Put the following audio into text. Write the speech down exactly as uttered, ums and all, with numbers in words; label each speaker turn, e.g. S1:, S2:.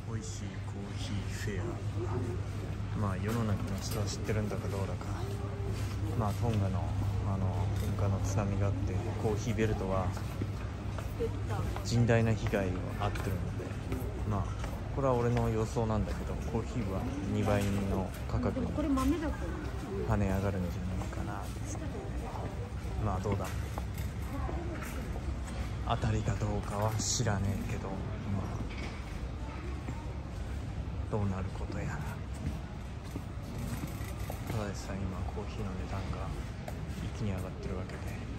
S1: 美味しいコーヒーフェア。まあ世の中の人は知ってるんだかどうだか、まあトンガのあの噴火の津波があって、コーヒーベルトは甚大な被害を遭ってるので、まあこれは俺の予想なんだけど、コーヒーはにばいの価格に跳ね上がるんじゃないかな。まあどうだ、当たりかどうかは知らねえけど、まあどうなることやら。ただでさえ今コーヒーの値段が一気に上がってるわけで、